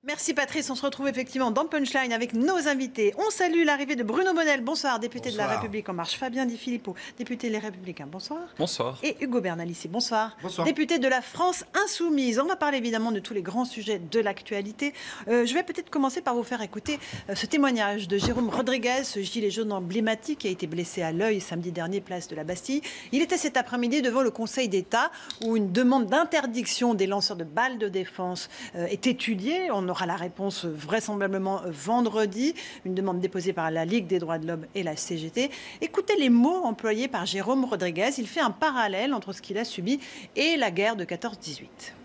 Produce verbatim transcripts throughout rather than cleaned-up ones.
Merci Patrice, on se retrouve effectivement dans Punchline avec nos invités. On salue l'arrivée de Bruno Bonnell, bonsoir, député bonsoir. de la République En Marche. Fabien Di Filippo, député Les Républicains, bonsoir. Bonsoir. Et Ugo Bernalicis, bonsoir. Bonsoir. Député de la France Insoumise. On va parler évidemment de tous les grands sujets de l'actualité. Euh, je vais peut-être commencer par vous faire écouter euh, ce témoignage de Jérôme Rodriguez, ce gilet jaune emblématique qui a été blessé à l'œil samedi dernier, place de la Bastille. Il était cet après-midi devant le Conseil d'État où une demande d'interdiction des lanceurs de balles de défense euh, est étudiée. On aura la réponse vraisemblablement vendredi, une demande déposée par la Ligue des droits de l'homme et la C G T. Écoutez les mots employés par Jérôme Rodriguez. Il fait un parallèle entre ce qu'il a subi et la guerre de quatorze dix-huit.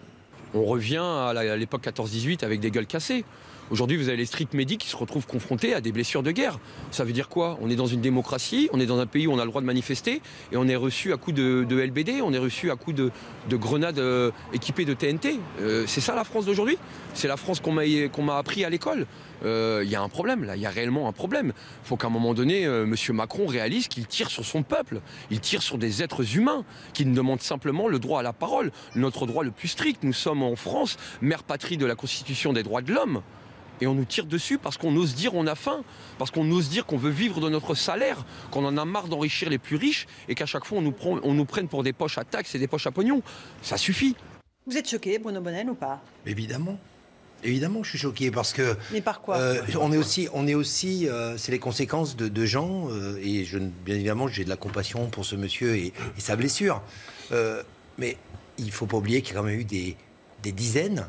On revient à l'époque quatorze dix-huit avec des gueules cassées. Aujourd'hui, vous avez les street medics qui se retrouvent confrontés à des blessures de guerre. Ça veut dire quoi? On est dans une démocratie, on est dans un pays où on a le droit de manifester et on est reçu à coups de, de L B D, on est reçu à coups de, de grenades euh, équipées de T N T. Euh, c'est ça la France d'aujourd'hui? C'est la France qu'on m'a qu'on m'a appris à l'école. Il euh, y a un problème là, il y a réellement un problème. Il faut qu'à un moment donné, euh, M. Macron réalise qu'il tire sur son peuple, il tire sur des êtres humains qui nous demandent simplement le droit à la parole, notre droit le plus strict. Nous sommes en France, mère patrie de la Constitution des droits de l'homme. Et on nous tire dessus parce qu'on ose dire on a faim, parce qu'on ose dire qu'on veut vivre de notre salaire, qu'on en a marre d'enrichir les plus riches et qu'à chaque fois on nous, prend, on nous prenne pour des poches à taxes et des poches à pognon. Ça suffit. Vous êtes choqué, Bruno Bonnell, ou pas? Évidemment. Évidemment, je suis choqué parce que... Mais par quoi euh, On est aussi... On est aussi euh, c'est les conséquences de, de gens, euh, et je, bien évidemment, j'ai de la compassion pour ce monsieur et, et sa blessure. Euh, mais il ne faut pas oublier qu'il y a quand même eu des, des dizaines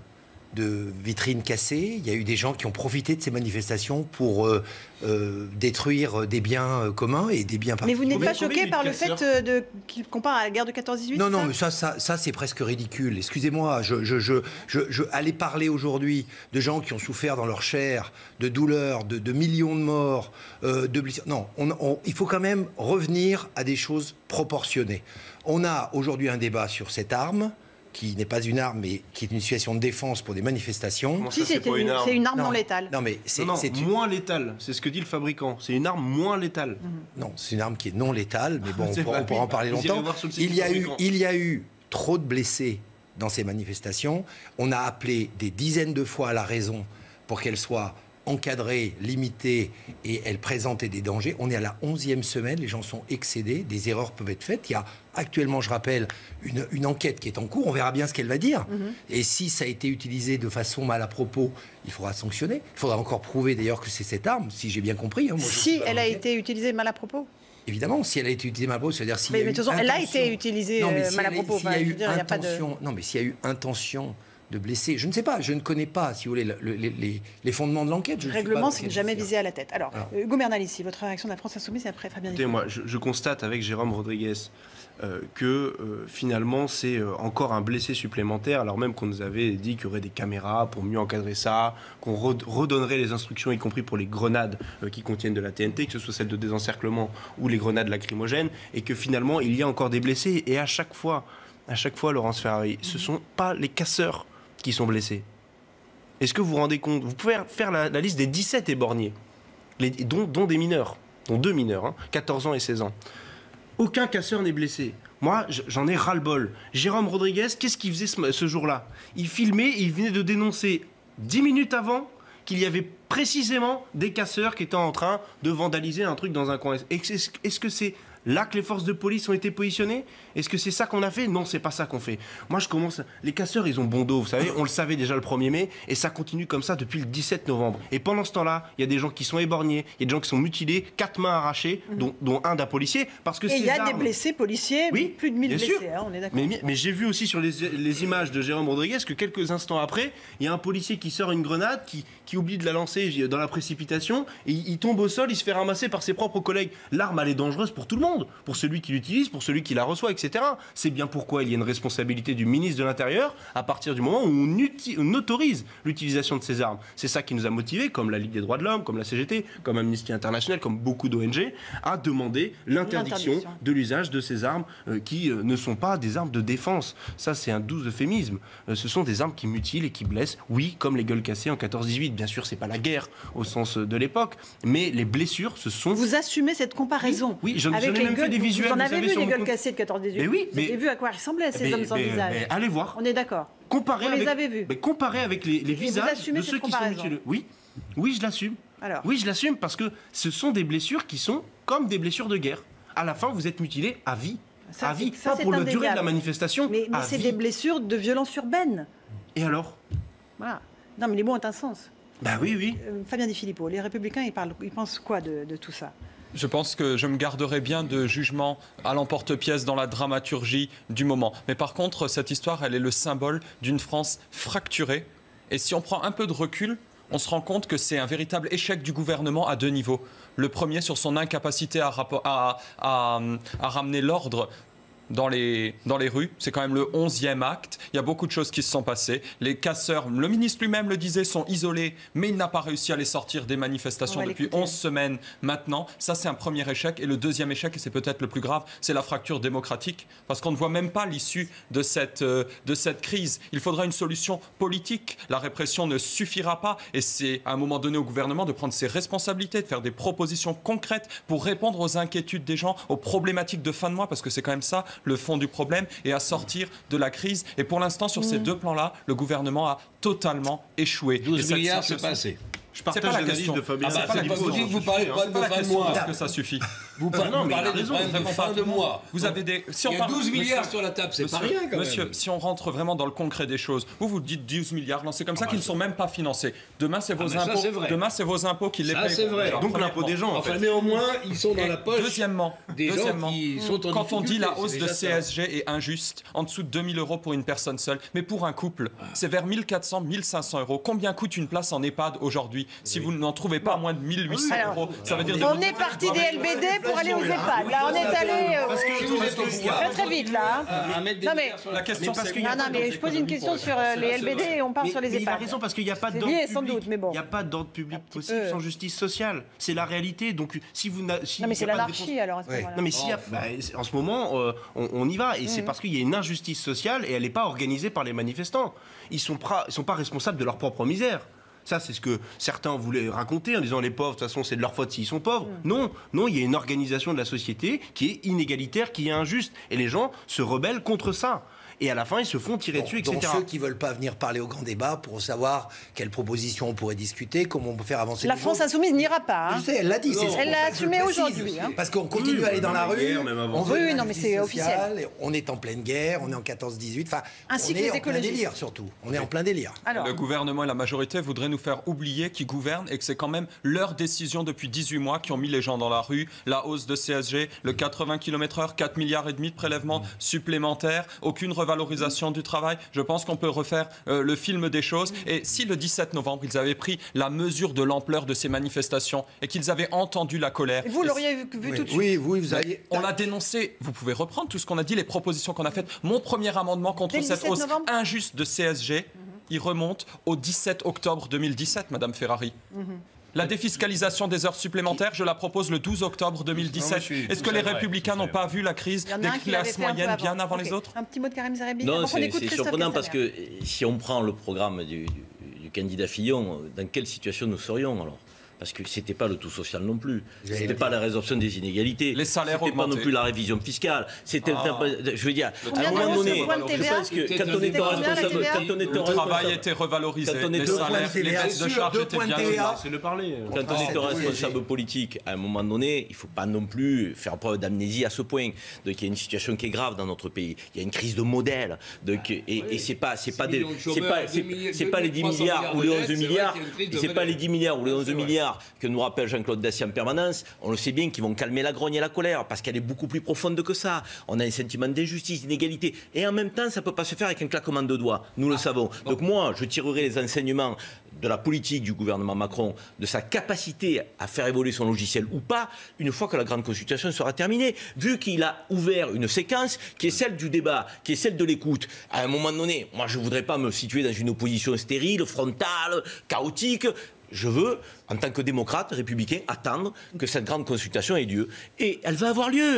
de vitrines cassées. Il y a eu des gens qui ont profité de ces manifestations pour euh, euh, détruire des biens euh, communs et des biens particuliers. Mais vous n'êtes pas choqué par le casseurs. fait de, qu'il compare à la guerre de quatorze dix-huit? Non, non, ça mais ça, ça, ça c'est presque ridicule. Excusez-moi, je, je, je, je, je aller parler aujourd'hui de gens qui ont souffert dans leur chair, de douleurs, de, de millions de morts, euh, de blessures. Non, on, on, il faut quand même revenir à des choses proportionnées. On a aujourd'hui un débat sur cette arme, qui n'est pas une arme, mais qui est une situation de défense pour des manifestations. Si, c'est une, une, une arme non, non létale. Non, mais c'est non, non, une... moins létale. C'est ce que dit le fabricant. C'est une arme moins létale. Mmh. Non, c'est une arme qui est non létale, mais bon, on, pourra, on pourra en parler longtemps. Il y, a eu, il y a eu trop de blessés dans ces manifestations. On a appelé des dizaines de fois à la raison pour qu'elle soit encadrée, limitée, et elle présentait des dangers. On est à la onzième semaine, les gens sont excédés, des erreurs peuvent être faites. Il y a actuellement, je rappelle, une, une enquête qui est en cours, on verra bien ce qu'elle va dire. Mm-hmm. Et si ça a été utilisé de façon mal à propos, il faudra sanctionner. Il faudra encore prouver d'ailleurs que c'est cette arme, si j'ai bien compris. Hein, moi, si elle a été utilisée mal à propos? Évidemment, si elle a été utilisée mal à propos, c'est-à-dire si. Mais, mais de toute façon, elle a été utilisée non, euh, mal à propos. S'il y a eu intention, non, mais s'il y a eu intention de blesser, je ne sais pas, je ne connais pas, si vous voulez, le, le, les, les fondements de l'enquête. Le règlement, c'est jamais visé à la tête. Alors, Alors. Hugo Bernalicis, votre réaction de la France Insoumise, et après Fabien Di Filippo. Moi, je, je constate avec Jérôme Rodriguez euh, que euh, finalement, c'est euh, encore un blessé supplémentaire, alors même qu'on nous avait dit qu'il y aurait des caméras pour mieux encadrer ça, qu'on redonnerait les instructions, y compris pour les grenades euh, qui contiennent de la T N T, que ce soit celles de désencerclement ou les grenades lacrymogènes, et que finalement, il y a encore des blessés. Et à chaque fois, à chaque fois, Laurence Ferrari, ce ne sont pas les casseurs qui sont blessés. Est-ce que vous vous rendez compte? Vous pouvez faire la, la liste des dix-sept éborgnés, les, dont, dont des mineurs, dont deux mineurs, hein, quatorze ans et seize ans. Aucun casseur n'est blessé. Moi, j'en ai ras-le-bol. Jérôme Rodriguez, qu'est-ce qu'il faisait ce, ce jour-là? Il filmait et il venait de dénoncer dix minutes avant qu'il y avait précisément des casseurs qui étaient en train de vandaliser un truc dans un coin. Est-ce, est-ce que c'est là que les forces de police ont été positionnées? Est-ce que c'est ça qu'on a fait? Non, c'est pas ça qu'on fait. Moi, je commence... Les casseurs, ils ont bon dos, vous savez. On le savait déjà le premier mai, et ça continue comme ça depuis le dix-sept novembre. Et pendant ce temps-là, il y a des gens qui sont éborgnés, il y a des gens qui sont mutilés, quatre mains arrachées, mmh. dont, dont un d'un policier, parce que et il y a armes... des blessés policiers, oui, plus de mille blessés, hein, on est d'accord. Mais, mais j'ai vu aussi sur les, les images de Jérôme Rodriguez que quelques instants après, il y a un policier qui sort une grenade, qui, qui oublie de la lancer dans la précipitation, et il, il tombe au sol, il se fait ramasser par ses propres collègues. L'arme, elle est dangereuse pour tout le monde, pour celui qui l'utilise, pour celui qui la reçoit, et cetera. C'est bien pourquoi il y a une responsabilité du ministre de l'Intérieur à partir du moment où on, on autorise l'utilisation de ces armes. C'est ça qui nous a motivés, comme la Ligue des droits de l'homme, comme la C G T, comme Amnesty International, comme beaucoup d'O N G, à demander l'interdiction de l'usage de ces armes euh, qui euh, ne sont pas des armes de défense. Ça, c'est un doux euphémisme. Euh, ce sont des armes qui mutilent et qui blessent. Oui, comme les gueules cassées en quatorze dix-huit. Bien sûr, c'est pas la guerre au sens de l'époque, mais les blessures, ce sont... Vous assumez cette comparaison? Oui, oui j'en ai même fait des visuels. Vous en avez vu des gueules cassées de quatorze dix-huit? Mais oui, vous avez vu à quoi ressemblaient ces hommes sans visage? Allez voir. On est d'accord. comparé Vous avec, les avez vus. mais comparé avec les, les visages de ceux qui sont mutilés. Oui, oui, je l'assume. Alors. Oui, je l'assume parce que ce sont des blessures qui sont comme des blessures de guerre. À la fin, vous êtes mutilé à vie. Ça, à vie, ça, pas pour la durée de la manifestation. Mais, mais c'est des blessures de violence urbaine. Et alors? Voilà. Non, mais les mots ont un sens. Bah oui, oui. Euh, Fabien Di Filippo, les Républicains, ils, parlent, ils pensent quoi de, de tout ça? Je pense que je me garderai bien de jugement à l'emporte-pièce dans la dramaturgie du moment. Mais par contre, cette histoire, elle est le symbole d'une France fracturée. Et si on prend un peu de recul, on se rend compte que c'est un véritable échec du gouvernement à deux niveaux. Le premier sur son incapacité à, à, à, à ramener l'ordre dans les, dans les rues. C'est quand même le onzième acte. Il y a beaucoup de choses qui se sont passées. Les casseurs, le ministre lui-même le disait, sont isolés, mais il n'a pas réussi à les sortir des manifestations depuis onze semaines maintenant. Ça, c'est un premier échec. Et le deuxième échec, et c'est peut-être le plus grave, c'est la fracture démocratique. Parce qu'on ne voit même pas l'issue de cette, euh, de cette crise. Il faudra une solution politique. La répression ne suffira pas. Et c'est à un moment donné au gouvernement de prendre ses responsabilités, de faire des propositions concrètes pour répondre aux inquiétudes des gens, aux problématiques de fin de mois, parce que c'est quand même ça le fond du problème, et à sortir de la crise. Et pour l'instant, sur mmh. ces deux plans-là, le gouvernement a totalement échoué. douze milliards, c'est passé. Je partage l'analyse de Fabien. Ah bah, vous dites que vous parlez pas de fin de mois. Est-ce que ça suffit? Vous parlez, non, vous parlez de fin de mois. Vous avez des... Si on Il y a parle... douze milliards sur la table, c'est pas rien quand monsieur, même. Si on rentre vraiment dans le concret des choses, vous vous dites douze milliards, c'est comme ça ah qu'ils ne sont même pas financés. Demain, c'est vos, ah impôts... Demain, c'est vos impôts qui les payent. Ça, c'est vrai. Donc l'impôt des gens, en fait. Enfin, néanmoins, ils sont dans la poche deuxièmement, des deuxièmement, gens qui sont en quand on dit la hausse de ça. C S G est injuste, en dessous de deux mille euros pour une personne seule, mais pour un couple, c'est vers mille quatre cents, mille cinq cents euros. Combien coûte une place en EHPAD aujourd'hui? Si vous n'en trouvez pas à moins de mille huit cents euros, ça veut dire... On est parti des L B D pour aller aux EHPAD. Là, on est allé très très vite, là. Non, mais la question, c'est non, non, mais je pose une question sur les L B D et on part sur les EHPAD. Il a raison, parce qu'il n'y a pas d'ordre public. Il n'y a pas d'ordre public possible sans justice sociale. C'est la réalité. Donc, si vous non, mais c'est l'anarchie, alors, à ce moment-là. Non, mais si en ce moment, on y va. Et c'est parce qu'il y a une injustice sociale et elle n'est pas organisée par les manifestants. Ils ne sont pas responsables de leur propre misère. Ça, c'est ce que certains voulaient raconter en disant les pauvres, de toute façon, c'est de leur faute s'ils sont pauvres. Mmh. Non, non, il y a une organisation de la société qui est inégalitaire, qui est injuste. Et les gens se rebellent contre ça. Et à la fin, ils se font tirer bon, dessus, et cetera. Donc ceux qui ne veulent pas venir parler au grand débat pour savoir quelles propositions on pourrait discuter, comment on peut faire avancer la les France choses. Insoumise n'ira pas. Hein. Je sais, elle l'a dit. Non, elle l'a assumé aujourd'hui. Hein. Parce qu'on continue oui, à aller dans la rue. Guerre, on veut oui, non, mais c'est officiel. On est en pleine guerre, on est en quatorze dix-huit. Enfin, ainsi on que les est en plein écologistes. délire, surtout. On est en plein délire. Alors, le gouvernement et la majorité voudraient nous faire oublier qu'ils gouvernent et que c'est quand même leur décision depuis dix-huit mois qui ont mis les gens dans la rue. La hausse de C S G, le quatre-vingts kilomètres heure, quatre milliards et demi de prélèvements supplémentaires, aucune revalorisation du travail. Je pense qu'on peut refaire euh, le film des choses. Et si le dix-sept novembre, ils avaient pris la mesure de l'ampleur de ces manifestations et qu'ils avaient entendu la colère... Vous l'auriez vu, vu oui, tout de suite. Oui, oui, vous aviez... On l'a dénoncé. Vous pouvez reprendre tout ce qu'on a dit, les propositions qu'on a faites. Mon premier amendement contre cette hausse novembre. injuste de C S G, mm-hmm. il remonte au dix-sept octobre deux mille dix-sept, Madame Ferrari. Mm-hmm. La défiscalisation des heures supplémentaires, je la propose le douze octobre deux mille dix-sept. Est-ce que les Républicains n'ont pas vu la crise des classes moyennes bien avant les autres? Un petit mot de Karim Zeribi. Non, c'est surprenant parce que si on prend le programme du, du, du candidat Fillon, dans quelle situation nous serions alors? Parce que c'était pas le tout social non plus. C'était pas la résorption des inégalités. Les salaires c'était pas non plus la révision fiscale. C'était, ah. je veux dire, à un moment donné, je pense que quand on était responsable, quand on était le travail était revalorisé, quand on les salaires, les baisses de charges étaient bien gérées. C'est le parler. Quand on était responsable politique, à un moment donné, il faut pas non plus faire preuve d'amnésie à ce point. Donc il y a une situation qui est grave dans notre pays. Il y a une crise de modèle. Donc et, et c'est pas, c'est pas des, c'est pas, c'est pas les dix milliards ou les onze milliards, c'est pas les dix milliards ou les onze milliards que nous rappelle Jean-Claude Dacier en permanence, on le sait bien, qu'ils vont calmer la grogne et la colère, parce qu'elle est beaucoup plus profonde que ça. On a un sentiment d'injustice, d'inégalité, et en même temps, ça ne peut pas se faire avec un claquement de doigts, nous le savons. Donc moi, je tirerai les enseignements de la politique du gouvernement Macron, de sa capacité à faire évoluer son logiciel ou pas, une fois que la grande consultation sera terminée, vu qu'il a ouvert une séquence qui est celle du débat, qui est celle de l'écoute. À un moment donné, moi je ne voudrais pas me situer dans une opposition stérile, frontale, chaotique. Je veux, en tant que démocrate républicain, attendre que cette grande consultation ait lieu. Et elle va avoir lieu.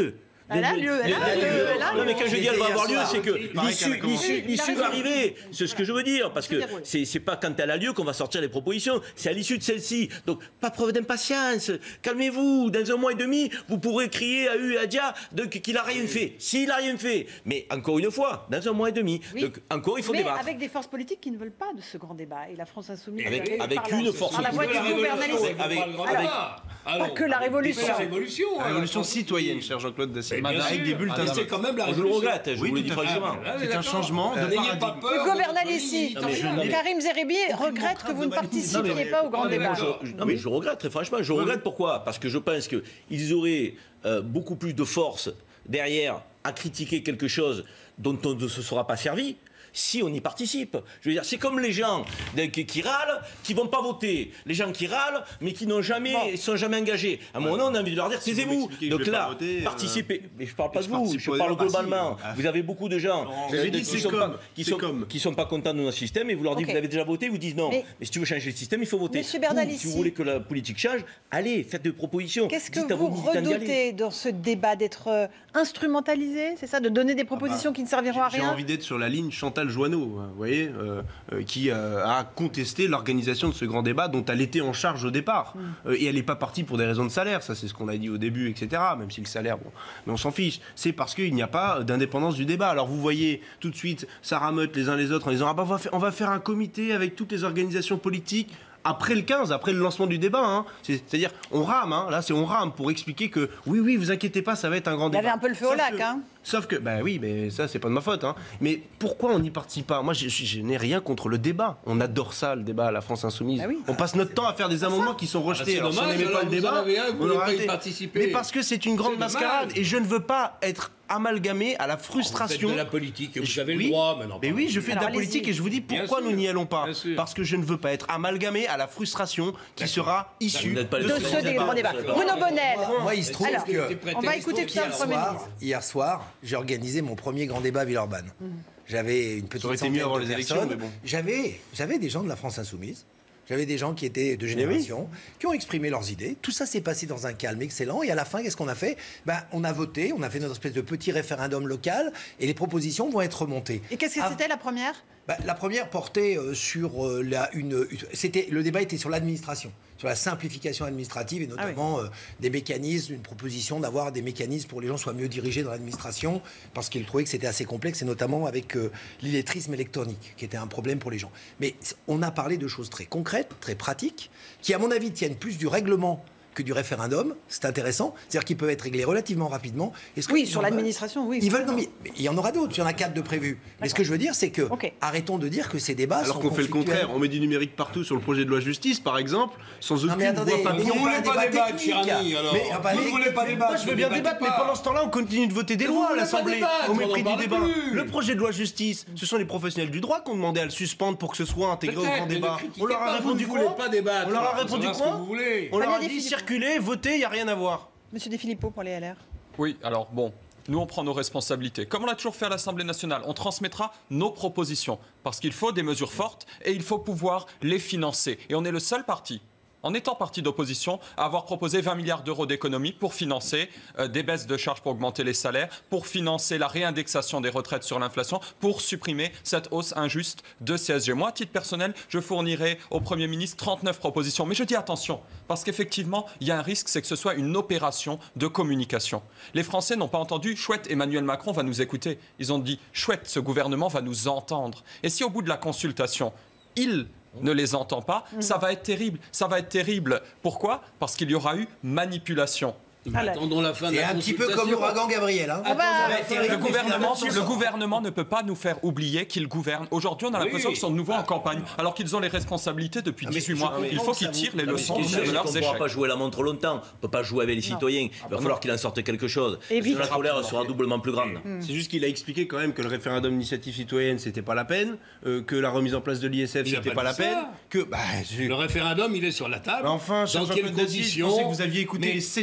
Elle a lieu, elle a lieu, elle a lieu. Non, mais quand je dis elle va avoir lieu, c'est que l'issue, l'issue, Oui, l'issue va arriver. C'est ce que je veux dire, parce que déroule. c'est, c'est pas quand elle a lieu qu'on va sortir les propositions, c'est à l'issue de celle-ci. Donc, pas preuve d'impatience. Calmez-vous. Dans un mois et demi, vous pourrez crier à U et à Dia de, qu'il a rien fait. S'il a rien fait. Mais encore une fois, dans un mois et demi. Oui. Donc, encore, il faut Mais débattre. avec des forces politiques qui ne veulent pas de ce grand débat. Et la France Insoumise... Avec, elle, avec par une la, force par la voie du politique. gouvernalisme. Avec- avec, Pas que la révolution. La révolution, La hein, révolution la citoyenne, cher Jean-Claude Dacier. Mais bien Avec sûr. des bulletins Mais de c'est quand même la Je le révolution. regrette, je Oui, vous le tout dis à fait. franchement. Ah, C'est un d'accord. changement de N'ayez paradigme. pas peur. Le gouvernail ici, Non, mais je ne l'ai- Karim Zeribi regrette que vous ne participiez pas au grand Non, mais débat. moi, Non mais je regrette très franchement, je regrette pourquoi? Parce que je pense qu'ils auraient euh, beaucoup plus de force derrière à critiquer quelque chose dont on ne se sera pas servi si on y participe. Je veux dire, c'est comme les gens de- qui, qui râlent, qui vont pas voter. Les gens qui râlent, mais qui n'ont jamais, Bon. sont jamais engagés. À un moment donné, on a envie de leur dire, Si vous taisez-vous. m'expliquez que je Donc vais pas là, voter, euh, participez. Mais je parle pas je de vous, participe je au parle débat, globalement. si. Vous avez beaucoup de gens je l'ai euh, dit, qui c'est sont comme, pas, qui c'est sont, comme. qui sont pas contents de notre système et vous leur dites, Ok. vous avez déjà voté, ils vous disent non. Mais- Mais, si tu veux changer le système, il faut voter. Monsieur Bernal, Vous, ici- si vous voulez que la politique change, allez, faites des propositions. Qu'est-ce que Dites à vous vos militants d'y aller. redoutez dans ce débat d'être euh, instrumentalisé, c'est ça, de donner des propositions qui ne serviront à J'ai rien? envie d'être sur la ligne Chantal Joanneau, hein, vous voyez, euh, euh, qui euh, a contesté l'organisation de ce grand débat dont elle était en charge au départ. Euh, et elle n'est pas partie pour des raisons de salaire, ça c'est ce qu'on a dit au début, et cetera. Même si le salaire, bon, mais on s'en fiche. C'est parce qu'il n'y a pas d'indépendance du débat. Alors vous voyez tout de suite, ça rameute les uns les autres en disant ah bah, on va faire, on va faire un comité avec toutes les organisations politiques. Après le quinze, après le lancement du débat, hein. C'est- c'est-à-dire on rame, hein. Là c'est on rame pour expliquer que oui, oui, vous inquiétez pas, ça va être un grand Il y débat. avait un peu le feu au Sauf lac, que- hein. Sauf que, bah oui, mais ça c'est pas de ma faute, hein. Mais pourquoi on n'y participe pas? Moi je, je- je n'ai rien contre le débat. On adore ça, le débat à la France Insoumise. Bah oui. On passe notre temps à faire des amendements qui sont rejetés. c'est Alors, si on dommage, n'aimait pas alors le vous en débat, avez un, vous on voulez aurait pas y arrêté. participer. Mais parce que c'est une grande C'est mascarade dommage. et je ne veux pas être amalgamé à la Vous faites frustration. de la politique, vous Je- avez oui, le droit maintenant. Mais oui, je fais Alors, de la politique allez-y. et je vous dis Bien pourquoi sûr, nous n'y allons pas. bien sûr. Parce que je ne veux pas être amalgamé à la frustration qui sera issue Vous n'êtes pas de le De seul. ce ce Vous êtes pas- grand débat. vous êtes pas- Bruno Bonnel. Moi, il se trouve Alors, que on va écouter tout ça le hier Premier soir, ministre. hier soir, j'ai organisé mon premier grand débat à Villeurbanne. J'avais une petite Ça aurait été centaine mieux avant de les élections, personnes. mais bon. J'avais, j'avais des gens de la France Insoumise. J'avais des gens qui étaient de génération, qui ont exprimé leurs idées. Tout ça s'est passé dans un calme excellent. Et à la fin, qu'est-ce qu'on a fait? Ben, on a voté, on a fait notre espèce de petit référendum local, et les propositions vont être remontées. Et qu'est-ce que Ah, c'était la première? bah, la première portait euh, sur euh, la, une, une- c'était, le débat était sur l'administration, sur la simplification administrative et notamment euh, des mécanismes, une proposition d'avoir des mécanismes pour que les gens soient mieux dirigés dans l'administration parce qu'ils trouvaient que c'était assez complexe et notamment avec euh, l'illettrisme électronique qui était un problème pour les gens. Mais on a parlé de choses très concrètes, très pratiques, qui à mon avis tiennent plus du règlement que du référendum. C'est intéressant, c'est-à-dire qu'ils peuvent être réglés relativement rapidement. Est-ce Oui, qu'ils sur en veulent l'administration, oui. Ils veulent, non, mais mais il y en aura d'autres, il y en a quatre de prévus. Mais ce que je veux dire, c'est que Ok. arrêtons de dire que ces débats Alors sont qu'on fait le conflictuels. contraire, on met du numérique partout sur le projet de loi justice, par exemple, sans aucune Non mais attendez, voix mais Vous on voulez va pas débat débattre, technique. cher ami, alors. Mais, ah bah, Vous les- ne voulez pas débattre. Moi, je veux ne bien débattez débattre, mais pas. pendant ce temps-là, on continue de voter des Mais vous lois à voulez pas l'Assemblée, débattre, au on mépris en du parle débat. plus. Le projet de loi justice, ce sont les professionnels du droit qui ont demandé à le suspendre pour que ce soit intégré au Peut-être, grand mais ne débat. critiquez On leur a pas, répondu vous quoi ne voulez pas débattre. On leur a Faut répondu savoir ce quoi que vous voulez. On leur a Fabien dit Philippot. circuler, voter, il n'y a rien à voir. Monsieur De Filippo pour les L R. Oui, alors bon, nous on prend nos responsabilités. Comme on l'a toujours fait à l'Assemblée nationale, on transmettra nos propositions. Parce qu'il faut des mesures fortes et il faut pouvoir les financer. Et on est le seul parti, en étant parti d'opposition, à avoir proposé vingt milliards d'euros d'économies pour financer euh, des baisses de charges pour augmenter les salaires, pour financer la réindexation des retraites sur l'inflation, pour supprimer cette hausse injuste de C S G. Moi, à titre personnel, je fournirai au Premier ministre trente-neuf propositions. Mais je dis attention, parce qu'effectivement, il y a un risque, c'est que ce soit une opération de communication. Les Français n'ont pas entendu, chouette, Emmanuel Macron va nous écouter. Ils ont dit, chouette, ce gouvernement va nous entendre. Et si au bout de la consultation, il ne les entend pas, ça va être terrible. Ça va être terrible. Pourquoi? Parce qu'il y aura eu manipulation. Mais Attendons la fin de C'est la un petit peu consultation. comme l'ouragan Gabriel. Hein. On va- Ça va être terrible, Le mais gouvernement, finalement, le gouvernement ne peut pas nous faire oublier qu'ils gouvernent. Aujourd'hui, on a Oui. l'impression qu'ils sont de nouveau en campagne, alors qu'ils ont les responsabilités depuis mais dix-huit je mois. comprends Il faut que qu'ils ça tirent vous- les Non, mais leçons ce qui est sûr, de c'est leurs qu'on ne pourra échecs. pas jouer la montre longtemps. On ne peut pas jouer avec les citoyens. Il va falloir qu'il en sorte quelque chose. Et Parce vite. que la colère sera doublement plus grande. C'est juste qu'il a expliqué quand même que le référendum d'initiative citoyenne, c'était pas la peine, euh, que la remise en place de l'I S F, Il a c'était pas pas la dit ça. peine, que... Bah, je- Le référendum, il est sur la table. Mais enfin, cher dans quelles Jean-Claude Dacier, je conditions pensais que vous aviez écouté Mais- les sept heures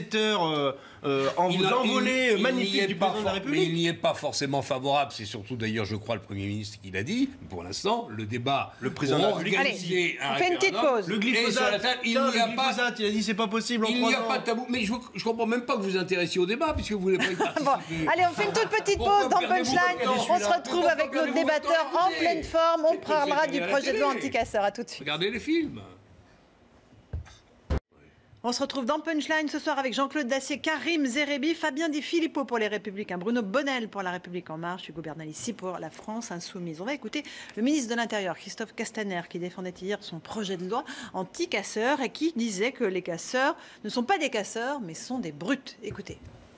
euh, euh, en l'envolée magnifique du président de la République. Mais il n'y est pas forcément favorable. C'est surtout d'ailleurs, je crois, le Premier ministre qui l'a dit. Pour l'instant, le débat. Le président de la République. Allez, on fait une petite pause. Le glyphosate, il n'y a pas. Il a dit c'est pas possible. Il n'y a pas de tabou. Mais je ne comprends même pas que vous vous intéressiez au débat puisque vous voulez pas y participer. Bon, allez, on fait une toute petite pause dans Punchline. On se retrouve avec nos débatteurs en pleine forme. On parlera du projet de loi anti-casseurs. À tout de suite. Regardez les films. On se retrouve dans Punchline ce soir avec Jean-Claude Dacier, Karim Zerébi, Fabien Di Filippo pour les Républicains, Bruno Bonnell pour La République En Marche, Hugo Bernalicis pour La France Insoumise. On va écouter le ministre de l'Intérieur, Christophe Castaner, qui défendait hier son projet de loi anti-casseurs et qui disait que les casseurs ne sont pas des casseurs, mais sont des brutes. Écoutez.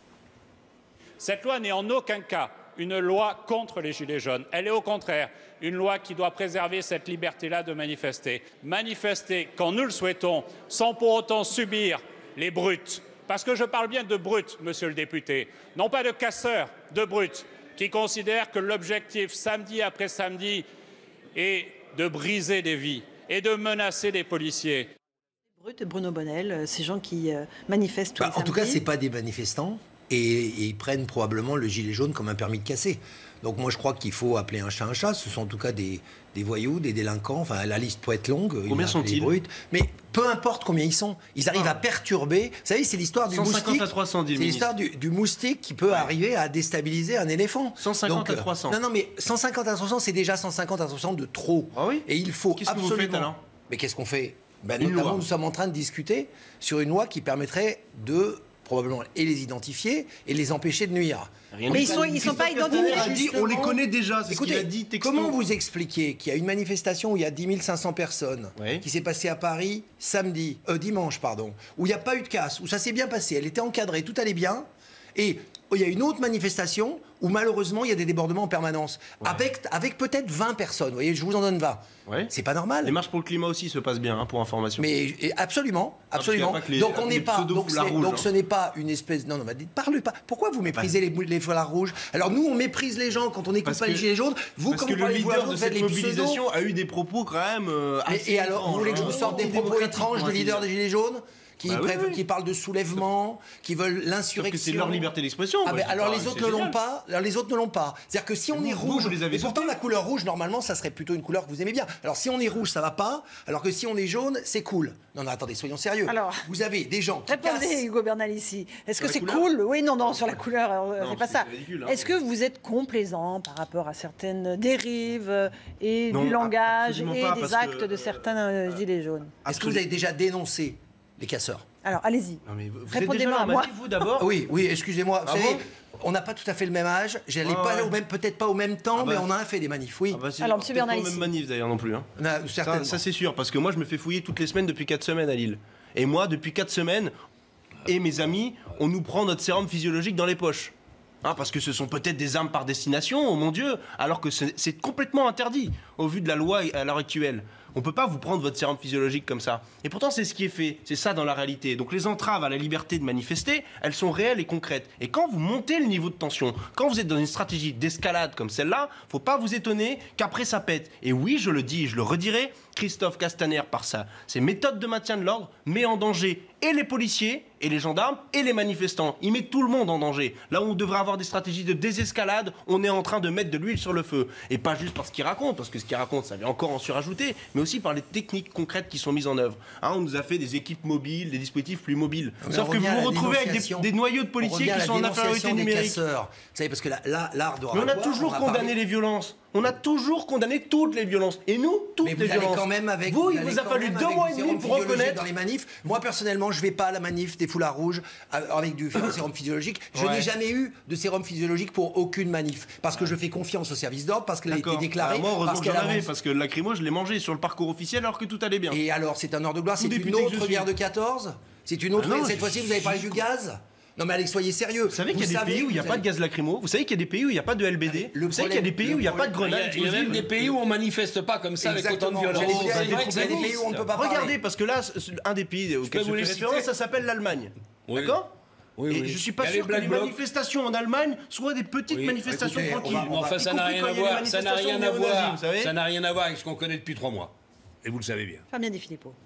Cette loi n'est en aucun cas une loi contre les Gilets jaunes. Elle est au contraire une loi qui doit préserver cette liberté-là de manifester. Manifester quand nous le souhaitons, sans pour autant subir les brutes. Parce que je parle bien de brutes, monsieur le député, non pas de casseurs, de brutes, qui considèrent que l'objectif, samedi après samedi, est de briser des vies et de menacer des policiers. Brutes, Bruno Bonnell, ces gens qui euh, manifestent tous bah, les En samedis. tout cas, ce n'est pas des manifestants. Et, et ils prennent probablement le gilet jaune comme un permis de casser. Donc moi je crois qu'il faut appeler un chat un chat. Ce sont en tout cas des, des voyous, des délinquants. Enfin la liste peut être longue. Combien sont-ils? Mais peu importe combien ils sont, ils arrivent ah. à perturber. Vous savez, c'est l'histoire du moustique. cent cinquante à trois cent, dit le C'est l'histoire du, du moustique qui peut ouais. arriver à déstabiliser un éléphant. cent cinquante Donc, à trois cents. Non, non, mais cent cinquante à trois cents, c'est déjà cent cinquante à trois cents de trop. Ah oui. Et il faut qu'est-ce absolument. Que vous faites, alors mais qu'est-ce qu'on fait? Ben, Notamment, nous sommes en train de discuter sur une loi qui permettrait de probablement et les identifier et les empêcher de nuire. Rien mais ils sont, ils sont pas identifiés. Dit, on les connaît déjà. C'est Écoutez, ce qu'il a dit texto. Comment vous expliquez qu'il y a une manifestation où il y a dix mille cinq cents personnes oui. qui s'est passée à Paris samedi, euh, dimanche pardon, où il n'y a pas eu de casse, où ça s'est bien passé, elle était encadrée, tout allait bien, et il y a une autre manifestation où malheureusement il y a des débordements en permanence, ouais. avec, avec peut-être vingt personnes. Vous voyez, je vous en donne vingt. Ouais. C'est pas normal. Les marches pour le climat aussi se passent bien, hein, pour information. Mais et absolument, absolument. Les, donc on n'est pas, donc, rouges, donc hein. ce n'est pas une espèce. Non, non, mais parle pas. Pourquoi vous méprisez ouais. les, les foulards rouges? Alors nous, on méprise les gens quand on n'écoute pas que, les gilets jaunes. Vous, parce quand que vous le parlez leader de cette les mobilisation a eu des propos quand même. Euh, et, et alors, vous voulez que je vous sorte des propos étranges de leader des gilets jaunes? Qui, bah oui, oui. qui parlent de soulèvement, qui veulent l'insurrection. C'est leur liberté d'expression. Ah ben, alors les autres ne l'ont pas. Alors les autres ne l'ont pas. C'est-à-dire que si on est rouge, et pourtant la couleur rouge normalement ça serait plutôt une couleur que vous aimez bien. Alors si on est rouge ça va pas, alors que si on est jaune c'est cool. Non non attendez soyons sérieux. Alors vous avez des gens qui répondez cassent... Hugo Bernalicis. Est-ce que c'est cool? Oui non non sur la couleur c'est pas ça. Ridicule, hein. Est-ce que vous êtes complaisant par rapport à certaines dérives et non, du langage et pas, des actes que, de certains euh, gilets jaunes? Est-ce que vous avez déjà dénoncé les casseurs? Alors, allez-y. Répondez-moi à moi. Vous d'abord. Oui, oui, excusez-moi. Vous ah savez, bon on n'a pas tout à fait le même âge. J'allais ah, pas ouais. au même, peut-être pas au même temps, ah bah. mais on a fait des manifs. Oui. Ah bah Alors, Monsieur Bernalicis. Pas au même manif d'ailleurs non plus. Hein. Non, ça, ça c'est sûr, parce que moi je me fais fouiller toutes les semaines depuis quatre semaines à Lille. Et moi, depuis quatre semaines, et mes amis, on nous prend notre sérum physiologique dans les poches. Hein, parce que ce sont peut-être des armes par destination, oh mon Dieu, alors que c'est complètement interdit au vu de la loi à l'heure actuelle. On ne peut pas vous prendre votre sérum physiologique comme ça. Et pourtant, c'est ce qui est fait. C'est ça dans la réalité. Donc les entraves à la liberté de manifester, elles sont réelles et concrètes. Et quand vous montez le niveau de tension, quand vous êtes dans une stratégie d'escalade comme celle-là, il ne faut pas vous étonner qu'après ça pète. Et oui, je le dis, je le redirai, Christophe Castaner, par ça, ses méthodes de maintien de l'ordre, met en danger et les policiers, et les gendarmes, et les manifestants. Il met tout le monde en danger. Là où on devrait avoir des stratégies de désescalade, on est en train de mettre de l'huile sur le feu. Et pas juste par ce qu'il raconte, parce que ce qu'il raconte, ça vient encore en surajouter, mais aussi par les techniques concrètes qui sont mises en œuvre. Hein, on nous a fait des équipes mobiles, des dispositifs plus mobiles. Mais Sauf que vous vous retrouvez avec des, des noyaux de policiers qui sont en infériorité numérique. Vous savez, parce que l'art doit. Mais on a toujours condamné les violences. On a toujours condamné toutes les violences. Et nous, toutes mais les violences. Quand même avec, vous, vous il vous a fallu deux mois et demi pour reconnaître. Dans les manifs. Moi, personnellement, je ne vais pas à la manif des foulards rouges avec du sérum physiologique. Je ouais. n'ai jamais eu de sérum physiologique pour aucune manif. Parce que je fais confiance au service d'ordre, parce qu'elle a été déclarée. Alors moi, heureusement parce que j'en avais, parce que le lacrymo, je l'ai mangé sur le parcours officiel alors que tout allait bien. Et alors, c'est un ordre de gloire, c'est une autre guerre de quatorze? C'est une autre. Ah non, cette fois-ci, vous avez parlé du gaz? Non mais allez, soyez sérieux. Vous savez qu'il y a des pays où il n'y a pas de gaz lacrymo. Vous savez qu'il y a des pays où il n'y a pas de L B D. Vous savez qu'il y a des pays où il n'y a pas de grenades. Il y a même des pays où on manifeste pas comme ça avec autant de violence. Il y a des pays où on ne peut pas parler. Regardez, parce que là, un des pays auxquels je fais référence, ça s'appelle l'Allemagne. D'accord? Oui, et oui. je suis pas sûr que les manifestations en Allemagne soient des petites oui, manifestations écoutez, tranquilles. On va, on va, enfin, ça n'a rien à voir. Ça n'a rien à voir. Ça n'a rien à voir avec ce qu'on connaît depuis trois mois. Et vous le savez bien. Fabien Di Filippo.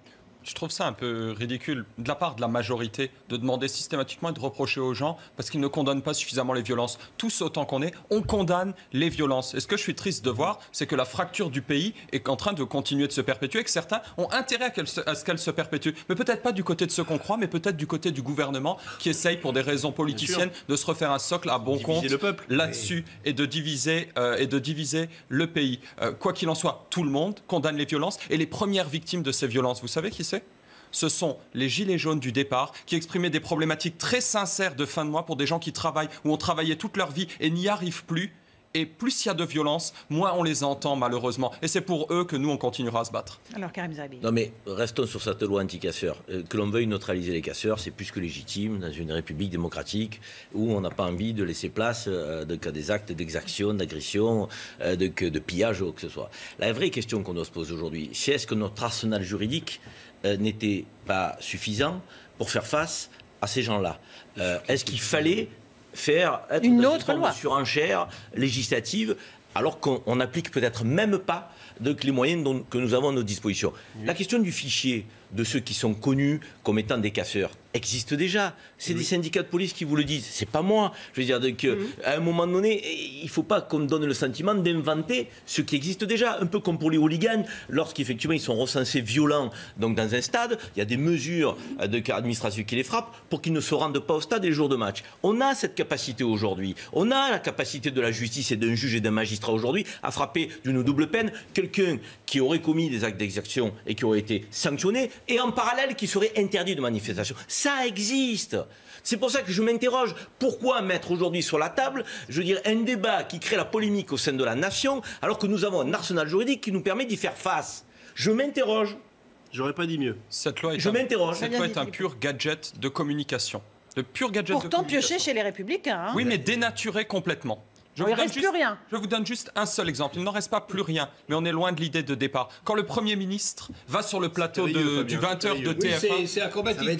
Je trouve ça un peu ridicule de la part de la majorité de demander systématiquement et de reprocher aux gens parce qu'ils ne condamnent pas suffisamment les violences. Tous autant qu'on est, on condamne les violences. Et ce que je suis triste de voir, c'est que la fracture du pays est en train de continuer de se perpétuer et que certains ont intérêt à, qu'elle se, à ce qu'elle se perpétue. Mais peut-être pas du côté de ceux qu'on croit, mais peut-être du côté du gouvernement qui essaye pour des raisons politiciennes de se refaire un socle à bon compte là-dessus et de diviser euh, et de diviser le pays. Euh, quoi qu'il en soit, tout le monde condamne les violences et les premières victimes de ces violences, vous savez qui c'est ? Ce sont les gilets jaunes du départ qui exprimaient des problématiques très sincères de fin de mois pour des gens qui travaillent ou ont travaillé toute leur vie et n'y arrivent plus. Et plus il y a de violence, moins on les entend malheureusement. Et c'est pour eux que nous, on continuera à se battre. Alors, Karim Zeribi. Non mais restons sur cette loi anti-casseurs. Euh, que l'on veuille neutraliser les casseurs, c'est plus que légitime dans une république démocratique où on n'a pas envie de laisser place euh, de, à des actes d'exaction, d'agression, euh, de, de pillage ou que ce soit. La vraie question qu'on doit se poser aujourd'hui, c'est est-ce que notre arsenal juridique euh, n'était pas suffisant pour faire face à ces gens-là. euh, Est-ce qu'il fallait faire être une dans autre une loi de surenchère législative alors qu'on n'applique peut-être même pas de, les moyens dont, que nous avons à nos dispositions. Oui. La question du fichier de ceux qui sont connus comme étant des casseurs existe déjà. C'est oui. des syndicats de police qui vous le disent. C'est pas moi. Je veux dire que oui. à un moment donné, il faut pas qu'on me donne le sentiment d'inventer ce qui existe déjà. Un peu comme pour les hooligans, lorsqu'effectivement ils sont recensés violents donc dans un stade, il y a des mesures de administratives qui les frappent pour qu'ils ne se rendent pas au stade les jours de match. On a cette capacité aujourd'hui. On a la capacité de la justice et d'un juge et d'un magistrat aujourd'hui à frapper d'une double peine quelqu'un qui aurait commis des actes d'exaction et qui aurait été sanctionné et en parallèle qui serait interdit de manifestation. Ça existe. C'est pour ça que je m'interroge. Pourquoi mettre aujourd'hui sur la table, je veux dire, un débat qui crée la polémique au sein de la nation, alors que nous avons un arsenal juridique qui nous permet d'y faire face? Je m'interroge. J'aurais pas dit mieux. Cette loi est je un, m'interroge. Cette loi est un pur gadget de communication. De pur gadget Pourtant, de communication. pioché chez les Républicains. Hein. Oui, mais dénaturé complètement. Je il ne reste juste, plus rien. Je vous donne juste un seul exemple. Il n'en reste pas plus rien, mais on est loin de l'idée de départ. Quand le Premier ministre va sur le plateau de, du vingt heures de T F un... Oui, c'est acrobatique.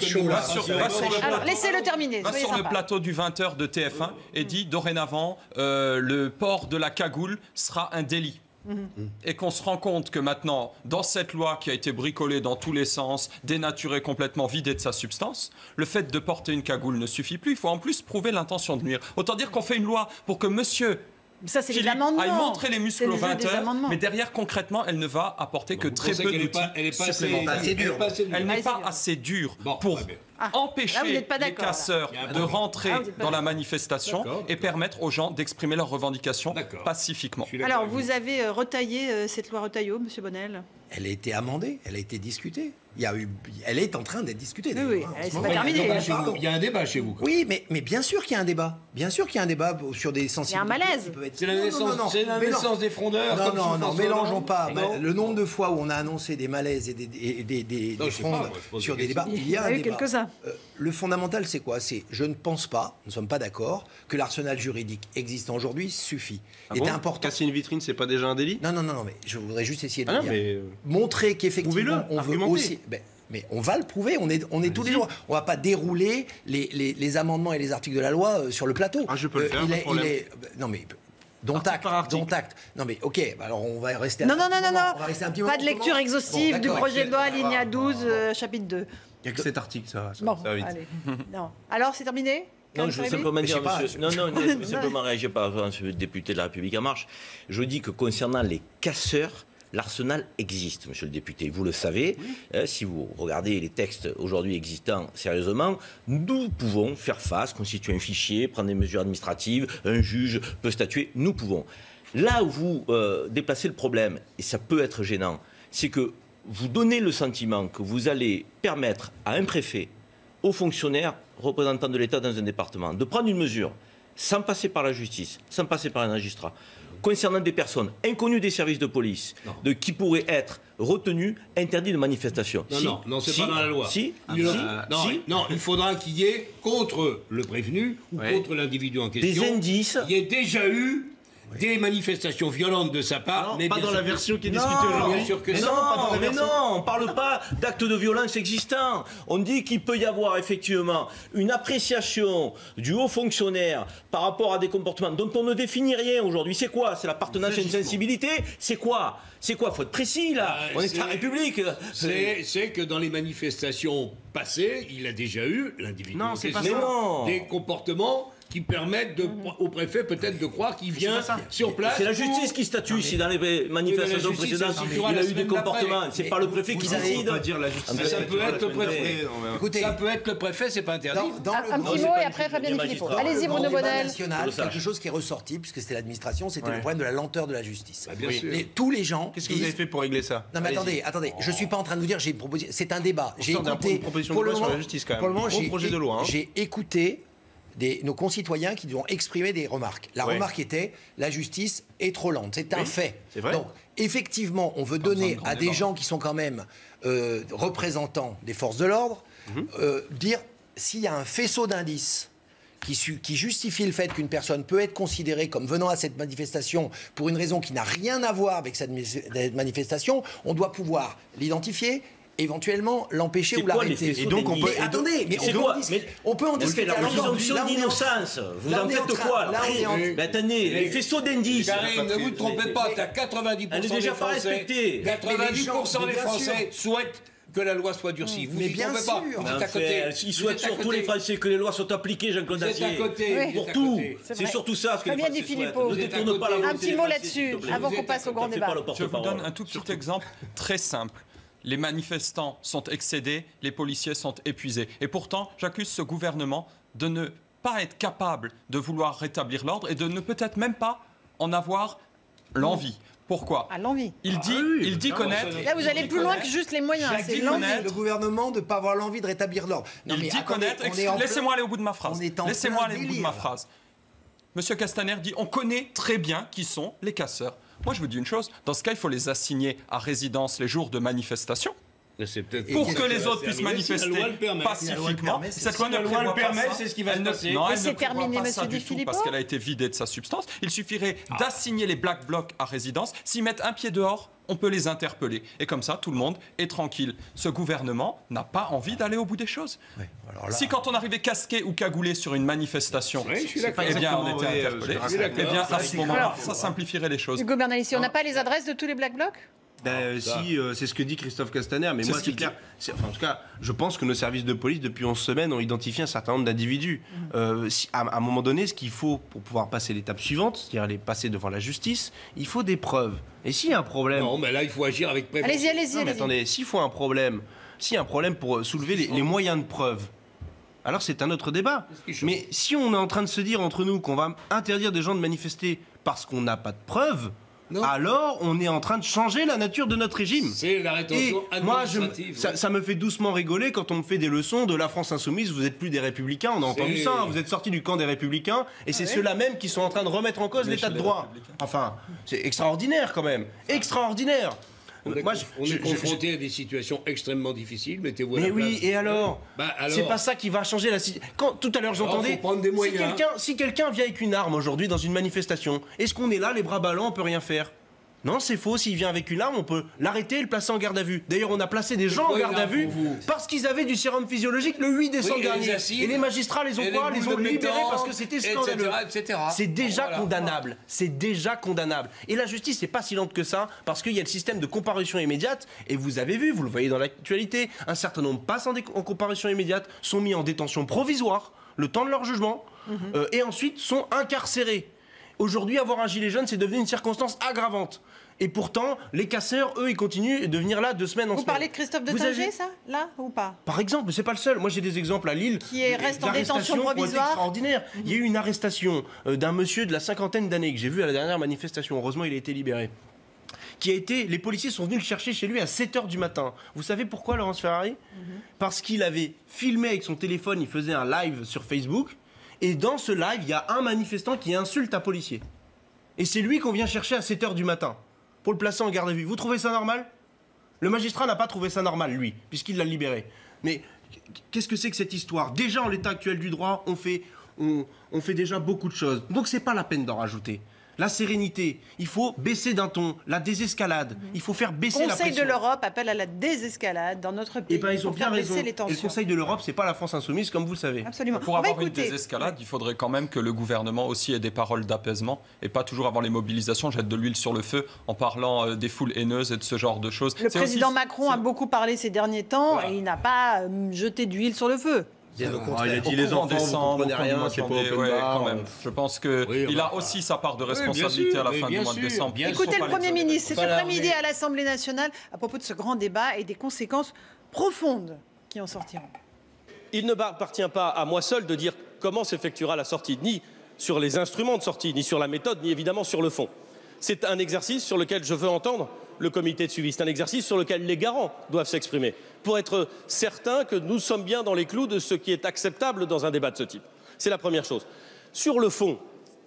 Alors, laissez-le terminer. Va sur sympa. le plateau du vingt heures de T F un et dit, dorénavant, euh, le port de la cagoule sera un délit. Mmh. Et qu'on se rend compte que maintenant, dans cette loi qui a été bricolée dans tous les sens, dénaturée complètement, vidée de sa substance, le fait de porter une cagoule ne suffit plus. Il faut en plus prouver l'intention de nuire. Autant dire qu'on fait une loi pour que monsieur ça, c'est Philippe les amendements. aille montrer les muscles au vingt heures, mais derrière, concrètement, elle ne va apporter que bon, très peu d'outils supplémentaires. Elle n'est pas assez dure pour ah, empêcher là, les casseurs de rentrer ah, dans la manifestation et permettre aux gens d'exprimer leurs revendications pacifiquement. Alors, vous avez retaillé euh, cette loi Retailleau, M. Bonnel? Elle a été amendée, elle a été discutée. Il y a eu, elle est en train d'être discutée. Oui, oui, hein, c'est pas terminé. Il y a un débat chez vous. Quoi. Oui, mais, mais bien sûr qu'il y a un débat. Bien sûr qu'il y a un débat sur des sensibilités. Il y a un malaise. C'est la naissance, non, non, non. la naissance des frondeurs. Non, non, non, mélangeons pas. Non. Le nombre de fois où on a annoncé des malaises et des, et des, des, non, des frondes pas, sur des débats, il y a un débat. quelques-uns. Euh, le fondamental, c'est quoi? C'est, je ne pense pas, nous ne sommes pas d'accord, que l'arsenal juridique existant aujourd'hui suffit. Ah Il bon est important. Casser une vitrine, c'est pas déjà un délit? Non, non, non, non, mais je voudrais juste essayer de ah dire. Non, mais... Montrer qu'effectivement, on veut aussi. Ben, mais on va le prouver, on est, on est tous les jours. On ne va pas dérouler les, les, les amendements et les articles de la loi euh, sur le plateau. Ah, je peux le faire, il pas est, de il est, non mais, dont acte, dont acte. Non mais ok, alors on va rester. Non, un non, non, non, non. Pas de lecture exhaustive bon, du projet de loi, alinéa douze, euh, chapitre deux. Il n'y a que cet article, ça. ça bon, ça va vite. allez. Non. Alors, c'est terminé? Non, je veux simplement dire, pas, monsieur, non, non, non, je veux simplement réagir par rapport à ce député de la République En Marche. Je dis que concernant les casseurs, l'arsenal existe, monsieur le député. Vous le savez, oui. euh, si vous regardez les textes aujourd'hui existants sérieusement, nous pouvons faire face, constituer un fichier, prendre des mesures administratives, un juge peut statuer, nous pouvons. Là où vous euh, déplacez le problème, et ça peut être gênant, c'est que vous donnez le sentiment que vous allez permettre à un préfet, aux fonctionnaires représentants de l'État dans un département, de prendre une mesure sans passer par la justice, sans passer par un magistrat, concernant des personnes inconnues des services de police, de, qui pourraient être retenues, interdites de manifestation. Non, si, non, non, c'est si, pas dans la loi. Si, ah, si, non, si, non, il faudra qu'il y ait, contre le prévenu ou ouais. contre l'individu en question, des indices. il y ait déjà eu oui. des manifestations violentes de sa part. Non, mais pas dans la version qui est discutée aujourd'hui. Bien sûr que mais non, non, mais non, on ne parle pas d'actes de violence existants. On dit qu'il peut y avoir effectivement une appréciation du haut fonctionnaire par rapport à des comportements dont on ne définit rien aujourd'hui. C'est quoi? C'est l'appartenance à une sensibilité? C'est quoi? C'est quoi? Faut être précis là. Euh, on est, est en République. C'est que dans les manifestations passées, il a déjà eu l'individu non, c'est pas des comportements qui permettent de, mmh. au préfet peut-être de croire qu'il vient sur place. C'est la justice qui statue si dans les manifestations oui, précédentes il a eu des comportements. C'est pas le préfet qui décide. Dire la justice. Ça peut être le préfet. Écoutez, ça peut être le préfet, c'est pas interdit. Dans, dans un, le, un petit mot et après Fabien Philippot. Allez-y, Bruno Bonnel. Quelque chose qui est ressorti puisque c'était l'administration, c'était le problème de la lenteur de la justice. Bien sûr. Tous les gens. Qu'est-ce que vous avez fait pour régler ça? Non mais attendez, attendez. Je suis pas en train de vous dire j'ai une proposition. C'est un débat. J'ai écouté. Une proposition de loi sur la justice quand même. Pour le moment, j'ai écouté. Des, nos concitoyens qui ont exprimé des remarques. La ouais. remarque était la justice est trop lente. C'est un oui, fait. Vrai. Donc, effectivement, on veut donner à des gens qui sont quand même euh, représentants des forces de l'ordre, mm-hmm. euh, dire s'il y a un faisceau d'indices qui, qui justifie le fait qu'une personne peut être considérée comme venant à cette manifestation pour une raison qui n'a rien à voir avec cette manifestation, on doit pouvoir l'identifier, éventuellement l'empêcher ou l'arrêter. Et donc on peut. Mais attendez, mais on, quoi peut mais on peut en discuter. La présomption d'innocence. Vous en faites quoi? Mais attendez, les faisceaux d'indices. Karine, ne vous trompez pas, t'as quatre-vingt-dix pour cent des Français. quatre-vingt-dix pour cent des Français souhaitent que la loi soit durcie. Vous mais bien sûr. Ils souhaitent surtout les Français que les lois soient appliquées, Jean-Claude Dacier. Pour tout. C'est surtout ça ce que les Français souhaitent. Ne détourne pas la. Un petit mot là-dessus, avant qu'on passe au grand débat. Je vous donne un tout petit exemple très simple. Les manifestants sont excédés, les policiers sont épuisés. Et pourtant, j'accuse ce gouvernement de ne pas être capable de vouloir rétablir l'ordre et de ne peut-être même pas en avoir l'envie. Pourquoi? À l'envie. Il dit, ah oui, il dit non, connaître. Là, vous allez plus loin que juste les moyens. C'est l'envie. Le gouvernement de ne pas avoir l'envie de rétablir l'ordre. Il dit attendez, connaître. Laissez-moi aller au bout de ma phrase. Laissez-moi aller au bout de ma phrase. Monsieur Castaner dit on connaît très bien qui sont les casseurs. Moi, je vous dis une chose. Dans ce cas, il faut les assigner à résidence les jours de manifestation. Pour que les autres puissent manifester pacifiquement. Cette loi le permet, c'est ce qui va se passer. Non, elle c'est terminé, monsieur du tout parce qu'elle a été vidée de sa substance. Il suffirait ah. d'assigner les Black Blocs à résidence. S'ils mettent un pied dehors, on peut les interpeller. Et comme ça, tout le monde est tranquille. Ce gouvernement n'a pas envie d'aller au bout des choses. Oui, alors là... Si quand on arrivait casqué ou cagoulé sur une manifestation, oui, eh bien, on était oui, interpellé, eh bien, à ce moment-là, ça simplifierait les choses. Hugo Bernalicis, on n'a pas les adresses de tous les Black Blocs? Ben, si, euh, c'est ce que dit Christophe Castaner, mais moi, c'est clair. Enfin, en tout cas, je pense que nos services de police, depuis onze semaines, ont identifié un certain nombre d'individus. Mmh. Euh, si, à, à un moment donné, ce qu'il faut pour pouvoir passer l'étape suivante, c'est-à-dire aller passer devant la justice, il faut des preuves. Et s'il y a un problème... Non, mais là, il faut agir avec prévention. Allez-y, allez-y, allez-y. Attendez, s'il faut un problème, s'il y a un problème pour soulever les, les moyens de preuve, alors c'est un autre débat. Mais si on est en train de se dire entre nous qu'on va interdire des gens de manifester parce qu'on n'a pas de preuves, non. alors on est en train de changer la nature de notre régime. C'est la rétention et moi, je, administrative. ça, ça me fait doucement rigoler quand on me fait des leçons de la France insoumise. Vous n'êtes plus des républicains, on a entendu ça. Hein, vous êtes sortis du camp des républicains et c'est ah ouais. ceux-là même qui sont en train de remettre en cause l'état de droit. Enfin, c'est extraordinaire quand même. Extraordinaire. On est, Moi, je, on est je, confronté je, à des situations extrêmement difficiles, mettez-vous à mais la oui, place. Et alors, bah, alors c'est pas ça qui va changer la situation. Quand tout à l'heure j'entendais, si quelqu'un si quelqu'un vient avec une arme aujourd'hui dans une manifestation, est-ce qu'on est là, les bras ballants, on peut rien faire? Non, c'est faux. S'il vient avec une arme, on peut l'arrêter et le placer en garde à vue. D'ailleurs, on a placé des gens en garde à vue parce qu'ils avaient du sérum physiologique le huit décembre oui, dernier. Et, et les magistrats les ont pas, les, les ont libérés parce que c'était scandaleux. C'est déjà voilà. condamnable. C'est déjà condamnable. Et la justice n'est pas si lente que ça parce qu'il y a le système de comparution immédiate. Et vous avez vu, vous le voyez dans l'actualité, un certain nombre passent en, en comparution immédiate, sont mis en détention provisoire le temps de leur jugement mm-hmm. euh, et ensuite sont incarcérés. Aujourd'hui, avoir un gilet jaune, c'est devenu une circonstance aggravante. Et pourtant, les casseurs, eux, ils continuent de venir là de semaine en Vous semaine. Vous parlez de Christophe de Tanger, avez... ça Là ou pas? Par exemple, c'est pas le seul. Moi, j'ai des exemples à Lille. Qui est, reste en détention provisoire. Extraordinaire. Mmh. Il y a eu une arrestation euh, d'un monsieur de la cinquantaine d'années que j'ai vu à la dernière manifestation. Heureusement, il a été libéré. Qui a été, les policiers sont venus le chercher chez lui à sept heures du matin. Vous savez pourquoi, Laurence Ferrari? mmh. Parce qu'il avait filmé avec son téléphone, il faisait un live sur Facebook. Et dans ce live, il y a un manifestant qui insulte un policier. Et c'est lui qu'on vient chercher à sept heures du matin pour le placer en garde à vue. Vous trouvez ça normal? Le magistrat n'a pas trouvé ça normal, lui, puisqu'il l'a libéré. Mais qu'est-ce que c'est que cette histoire? Déjà, en l'état actuel du droit, on fait, on, on fait déjà beaucoup de choses. Donc, c'est pas la peine d'en rajouter. la sérénité. Il faut baisser d'un ton, la désescalade. Mmh. Il faut faire baisser Conseil la pression. Le Conseil de l'Europe appelle à la désescalaade dans notre pays. Et ben, ils ont bien raison. Les tensions. Et le Conseil de l'Europe, c'est pas la France insoumise, comme vous le savez. Absolument. Pour avoir une désescalade, il faudrait quand même que le gouvernement aussi ait des paroles d'apaisement et pas toujours avant les mobilisations jette de l'huile sur le feu en parlant des foules haineuses et de ce genre de choses. Le président aussi, Macron a beaucoup parlé ces derniers temps voilà. et il n'a pas euh, jeté d'huile sur le feu. Bien au contraire. Il a dit les enfants, vous comprenez rien, c'est pas open ouais, bar. Quand même. Je pense qu'il oui, a aussi sa part de responsabilité oui, sûr, à la fin du mois de décembre. Bien Écoutez le Premier ministre cet après-midi à l'Assemblée nationale à propos de ce grand débat et des conséquences profondes qui en sortiront. Il ne m'appartient pas à moi seul de dire comment s'effectuera la sortie, ni sur les instruments de sortie, ni sur la méthode, ni évidemment sur le fond. C'est un exercice sur lequel je veux entendre le comité de suivi. C'est un exercice sur lequel les garants doivent s'exprimer pour être certains que nous sommes bien dans les clous de ce qui est acceptable dans un débat de ce type. C'est la première chose. Sur le fond,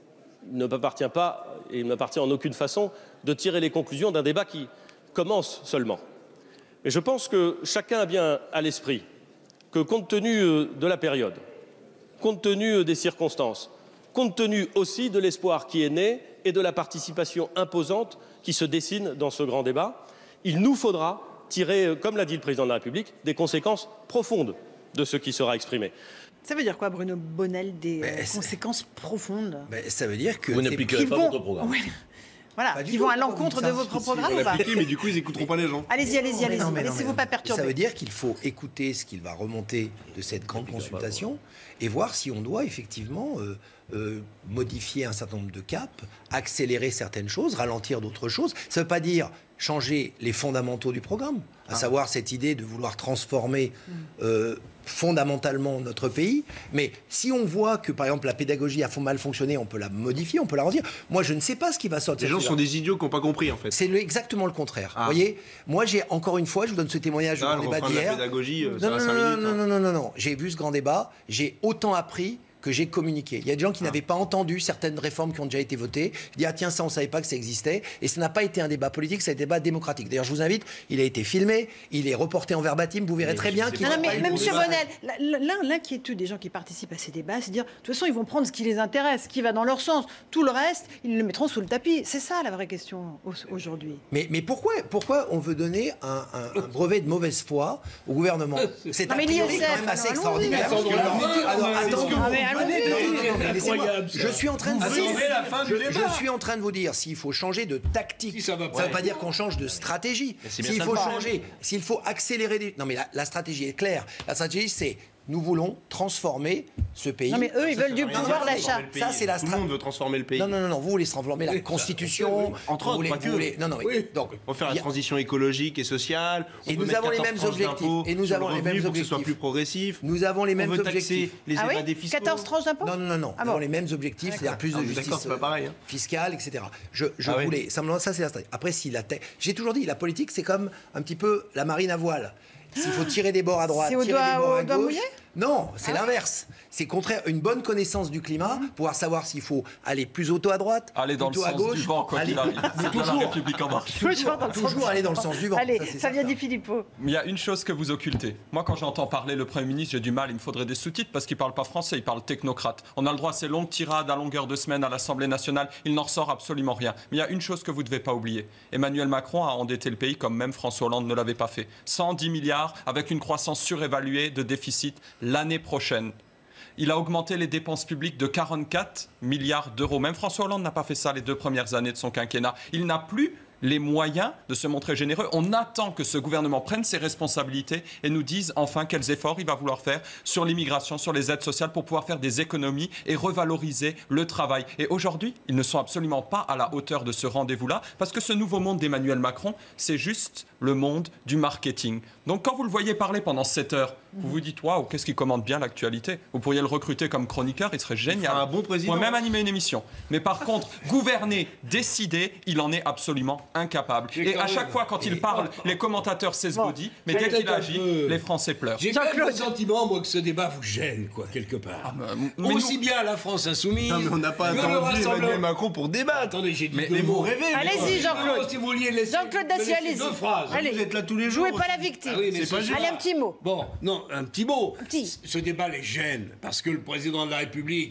il ne m'appartient pas, et il ne m'appartient en aucune façon, de tirer les conclusions d'un débat qui commence seulement. Mais je pense que chacun a bien à l'esprit que, compte tenu de la période, compte tenu des circonstances, compte tenu aussi de l'espoir qui est né et de la participation imposante qui se dessine dans ce grand débat, il nous faudra tirer, comme l'a dit le président de la République, des conséquences profondes de ce qui sera exprimé. Ça veut dire quoi, Bruno Bonnell, des euh, conséquences profondes? ben, Ça veut dire que... Vous n'appliquerez pas vont... votre programme. Oui. Voilà, bah, ils vont à l'encontre de votre programme ou pas? Mais du coup, ils n'écouteront pas les gens. Allez-y, allez-y, allez-y. Laissez-vous pas perturber. Ça veut dire qu'il faut écouter ce qu'il va remonter de cette grande consultation et voir si on doit effectivement euh, euh, modifier un certain nombre de caps, accélérer certaines choses, ralentir d'autres choses. Ça ne veut pas dire changer les fondamentaux du programme, à ah. savoir cette idée de vouloir transformer euh, fondamentalement notre pays. Mais si on voit que, par exemple, la pédagogie a mal fonctionné, on peut la modifier, on peut la redire. Moi, je ne sais pas ce qui va sortir. Les gens sont des idiots qui n'ont pas compris, en fait. C'est exactement le contraire. Ah. Vous voyez, moi, j'ai encore une fois, je vous donne ce témoignage non, du grand débat d'hier. La pédagogie, euh, non, non, cinq non, minutes, non, hein. non, non, non, non. J'ai vu ce grand débat, j'ai autant appris que j'ai communiqué. Il y a des gens qui ah. n'avaient pas entendu certaines réformes qui ont déjà été votées. Je dis, ah tiens, ça, on ne savait pas que ça existait. Et ça n'a pas été un débat politique, c'est un débat démocratique. D'ailleurs, je vous invite, il a été filmé, il est reporté en verbatim, vous verrez mais très bien qu'il non, mais M. Bonnell, l'inquiétude des gens qui participent à ces débats, c'est de dire, de toute façon, ils vont prendre ce qui les intéresse, ce qui va dans leur sens. Tout le reste, ils le mettront sous le tapis. C'est ça, la vraie question aujourd'hui. Mais, mais pourquoi, pourquoi on veut donner un, un, un brevet de mauvaise foi au gouvernement? C'est un priori quand même assez extraordinaire. Je suis en train de vous dire, je, je suis en train de vous dire, s'il faut changer de tactique, si ça ne veut pas dire qu'on change de stratégie. S'il faut changer, s'il faut accélérer des... Non mais la, la stratégie est claire. La stratégie, c'est nous voulons transformer ce pays. Non mais eux, ils veulent du pouvoir d'achat. Ça, c'est la stratégie. Tout le monde veut transformer le pays. Non, non, non, non. Vous voulez transformer la Constitution. Entre autres, pas que. Non, non, oui. Donc, on va faire la transition écologique et sociale. Et nous avons les mêmes objectifs. Et nous avons les mêmes objectifs. Pour que ce soit plus progressif. Nous avons les mêmes objectifs. Les évadés fiscaux. quatorze tranches d'impôts. Non, non, non. Nous avons les mêmes objectifs, c'est-à-dire plus de justice fiscale, et cetera. Je voulais simplement, ça, c'est la stratégie. Après, si la j'ai toujours dit, la politique, c'est comme un petit peu la marine à voile. S'il faut tirer des bords à droite, tirer des bords à gauche. Non, c'est ah l'inverse. Oui. C'est contraire. Une bonne connaissance du climat, mmh. pouvoir savoir s'il faut aller plus auto à droite, aller dans plutôt le sens à gauche, du vent, quoi qu'il arrive. C'est toujours la République en marche. Toujours, toujours aller dans le sens du vent. Allez, Fabien Di Filippo. Il y a une chose que vous occultez. Moi, quand j'entends parler le Premier ministre, j'ai du mal. Il me faudrait des sous-titres parce qu'il ne parle pas français, il parle technocrate. On a le droit à ces longues tirades à longueur de semaine à l'Assemblée nationale. Il n'en ressort absolument rien. Mais il y a une chose que vous ne devez pas oublier. Emmanuel Macron a endetté le pays comme même François Hollande ne l'avait pas fait. cent dix milliards avec une croissance surévaluée de déficit l'année prochaine. Il a augmenté les dépenses publiques de quarante-quatre milliards d'euros. Même François Hollande n'a pas fait ça les deux premières années de son quinquennat. Il n'a plus les moyens de se montrer généreux. On attend que ce gouvernement prenne ses responsabilités et nous dise enfin quels efforts il va vouloir faire sur l'immigration, sur les aides sociales pour pouvoir faire des économies et revaloriser le travail. Et aujourd'hui, ils ne sont absolument pas à la hauteur de ce rendez-vous-là parce que ce nouveau monde d'Emmanuel Macron, c'est juste le monde du marketing. Donc quand vous le voyez parler pendant sept heures, vous vous dites, waouh, qu'est-ce qu'il commande bien l'actualité. Vous pourriez le recruter comme chroniqueur, il serait génial. Un bon président. Vous pourriez même animer une émission. Mais par contre, gouverner, décider, il en est absolument incapable. Et à chaque fois, quand il parle, les commentateurs s'esbaudissent, mais dès qu'il agit, les Français pleurent. J'ai quand même le sentiment, moi, que ce débat vous gêne, quoi, quelque part. Ah, bah, Aussi nous... bien la France insoumise. Non, mais on n'a pas attendu Emmanuel Macron pour débattre. Attendez, j'ai dit mais, deux mais mots. vous rêvez. Allez-y, Jean-Claude. Si vous vouliez laisser, Jean-Claude Dacier, allez-y. Deux phrases. Allez. Vous êtes là tous les jours. Jouez pas la victime. Ah oui, mais pas allez, un petit mot. Bon, non, un petit mot. Un petit. Ce débat les gêne parce que le président de la République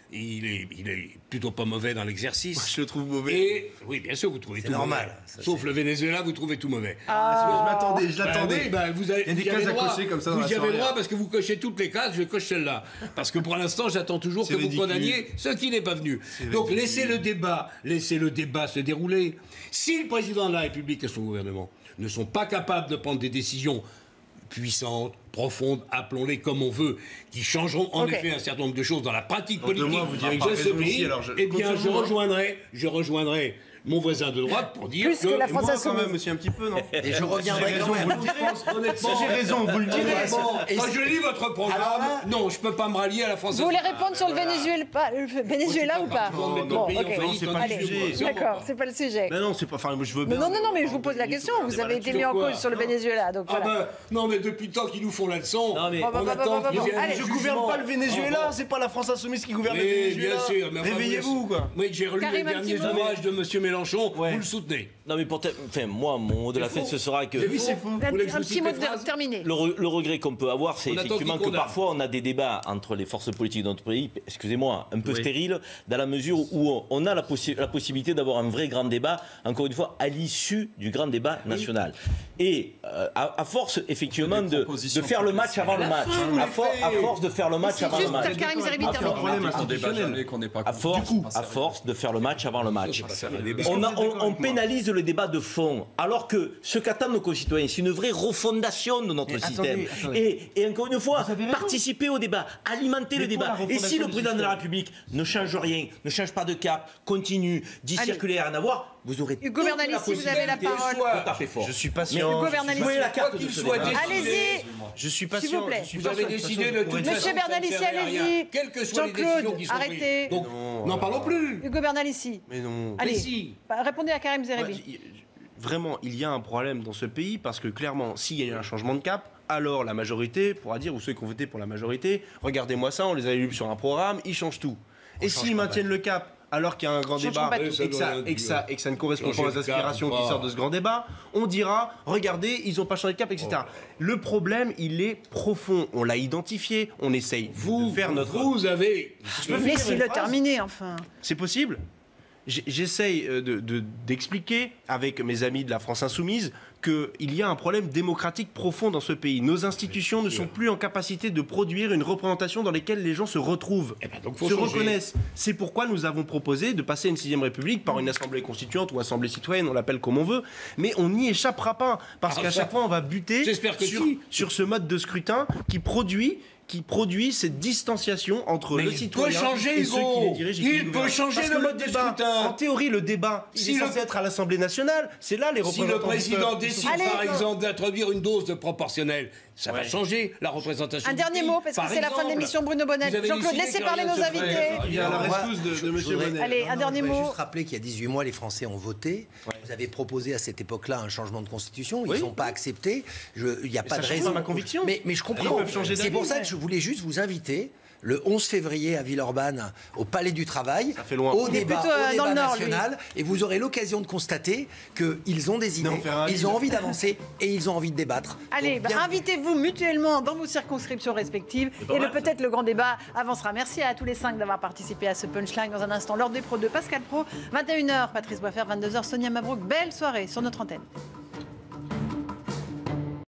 Il est, il est plutôt pas mauvais dans l'exercice. Moi, je le trouve mauvais. Et, oui, bien sûr, vous trouvez tout normal, mauvais. ça, Sauf le Venezuela, vous trouvez tout mauvais. Ah, je m'attendais, je l'attendais. Ben oui, ben vous avez, il y a des vous cases à droit, cocher comme ça dans vous la y avez soirée. droit parce que vous cochez toutes les cases, je coche celle-là. Parce que pour l'instant, j'attends toujours que ridicule. vous condamniez ce qui n'est pas venu. Donc ridicule. laissez le débat, laissez le débat se dérouler. Si le président de la République et son gouvernement ne sont pas capables de prendre des décisions puissantes, profondes, appelons-les comme on veut, qui changeront en Okay. effet un certain nombre de choses dans la pratique Dans deux politique mois, vous direz que de j'ai ce raison pays, aussi, alors je- eh bien, je confirme-moi. rejoindrai, je rejoindrai mon voisin de droite pour dire Plus que la que... France Moi, quand insoumise. même, aussi un petit peu, non? Et je reviendrai J'ai quand raison, même. vous le direz. Honnêtement, J'ai raison, vous le direz. honnêtement, Et quand c'est- je lis votre programme, Alors là- non, je peux pas me rallier à la France. Vous voulez répondre sur le Venezuela, pas- le Venezuela ou pas? Non, non, Bon, pays en ok. faillite, c'est pas Allez, le sujet. d'accord, c'est pas le sujet. Mais non, c'est pas. Enfin, je veux Mais bien. non, non, non, mais je vous pose la question. Vous avez été mis en Quoi cause sur le Venezuela, donc Ah voilà. ben, non, mais depuis le temps qu'ils nous font la leçon, Non, mais- Bon, bah, on bah, attend bah, qu'il bah, y ait un allez. Je jugement. gouverne pas le Venezuela, Ah, bon. c'est pas la France insoumise qui gouverne le Oui, Venezuela. bien sûr. Mais enfin, Réveillez-vous, quoi. Oui, j'ai relu Karim, les un petit derniers mot. ouvrages de M. Mélenchon, Ouais. vous le soutenez. Non, mais pour te- enfin, moi, mon mot de la C'est fête, faux. ce sera que. C'est Oui, faux. c'est faux. Vous Un, voulez que je un vous petit cite mot les de phrases terminé. Le, re- le regret qu'on peut avoir, c'est On attend effectivement qu'il que condamne. parfois on a des débats entre les forces politiques de notre pays, excusez-moi, un peu Oui. stériles, dans la mesure où on- on a la, possi- la possibilité d'avoir un vrai grand débat, encore une fois, à l'issue du grand débat national. Et euh, à, à force, effectivement, Des de, de propositions faire le match avant le match, vous à, les for- faites. à force de faire le match C'est avant juste le match, que Karim Zeribi À termine. force- problème On débat institutionnel. jamais qu'on n'est pas à force, contre. à force de faire le match avant le match. Est-ce que On, a- vous êtes on- d'accord on avec moi pénalise le débat de fond, alors que ce qu'attendent nos concitoyens, c'est une vraie refondation de notre Mais système. attendez, attendez. Et, et encore une fois, Vous avez raison. participer au débat, alimenter Mais le pour débat. la Et si le refondation du président de la système. République ne change rien, ne change pas de cap, continue, dit Allez. circulaire à avoir, vous aurez Hugo toute Bernalicis, la vous avez la possibilité parole. de taper fort. Je suis Mais patient. Hugo je suis- Bernalicis. jouez la carte Quoi de qu'il ce soit débat. décidé, Allez-y. Je suis S'il patient. vous plaît. je suis Vous avez patient. décidé de toute Monsieur façon, Bernalicis, ça ne servait à rien. allez-y. Quelles que soient les Jean-Claude, décisions qui sont arrêtez. prises. Donc, Non, n'en parlons plus. Hugo Bernalicis. Mais non. Allez, si. bah, répondez à Karim Ouais, Zeribi. il- Vraiment, il y a un problème dans ce pays parce que clairement, s'il y a eu un changement de cap, alors la majorité pourra dire, ou ceux qui ont voté pour la majorité, regardez-moi ça, on les a élus sur un programme, ils changent tout. Et s'ils maintiennent le cap, alors qu'il y a un grand Changeront débat pas et tout. que, ça, et, que ça, et que ça ne correspond Changer pas aux le cap aspirations ou qui pas. sortent de ce grand débat, on dira, regardez, ils n'ont pas changé de cap, et cetera. Le problème, il est profond. On l'a identifié, on essaye Vous, de faire notre... vous avez... Laissez-le terminer, enfin. C'est possible. J- J'essaye euh, de- de- d'expliquer avec mes amis de la France Insoumise qu'il y a un problème démocratique profond dans ce pays. Nos institutions ne sont plus en capacité de produire une représentation dans laquelle les gens se retrouvent, Eh ben, donc, faut se changer. reconnaissent. C'est pourquoi nous avons proposé de passer à une sixième république par une assemblée constituante ou assemblée citoyenne, on l'appelle comme on veut, mais on n'y échappera pas, parce Ah, qu'à ça- chaque fois on va buter J'espère que sur, si. sur ce mode de scrutin qui produit qui produit cette distanciation entre Mais le il citoyen peut changer, et ceux Hugo. qui les dirigent et qui Il les peut gouvernent. changer Parce le que mode de débat, scrutin. en théorie, le débat, il Si est le- censé être à l'Assemblée nationale. C'est là les Si représentants le du président peuple. décide, Allez, par bon. exemple, d'introduire une dose de proportionnelle, ça va Ouais. changer la représentation Un du dernier pays. mot, parce que Par c'est la fin de exemple. l'émission, Bruno Bonnel. Vous avez Jean-Claude, décidé laissez que parler rien nos ne se ferait. invités. Il y a la Alors, moi, rescousse de, je- de je Monsieur voudrais- Bonnel. Allez, Non, un non, dernier je voudrais mot. juste rappeler qu'il y a dix-huit mois, les Français ont voté. Vous avez proposé à cette époque-là un changement de constitution. Ils Oui. n'ont pas accepté. Je- Il n'y a Mais pas ça de change raison. pas ma conviction. Mais, mais je Ils comprends. peuvent changer C'est d'avis. pour ça que je voulais juste vous inviter le onze février à Villeurbanne au Palais du Travail Ça fait loin. au Il est débat, plutôt, euh, au dans débat le Nord, lui. national et vous aurez l'occasion de constater qu'ils ont des idées, Non, faire un ils livre. ont envie d'avancer et ils ont envie de débattre. Allez, Donc, bah, bien- invitez-vous mutuellement dans vos circonscriptions respectives et le- peut-être le grand débat avancera. Merci à tous les cinq d'avoir participé à ce punchline. Dans un instant, l'ordre des pros de Pascal Pro, vingt et une heures, Patrice Boisfer, vingt-deux heures, Sonia Mabrouk. Belle soirée sur notre antenne.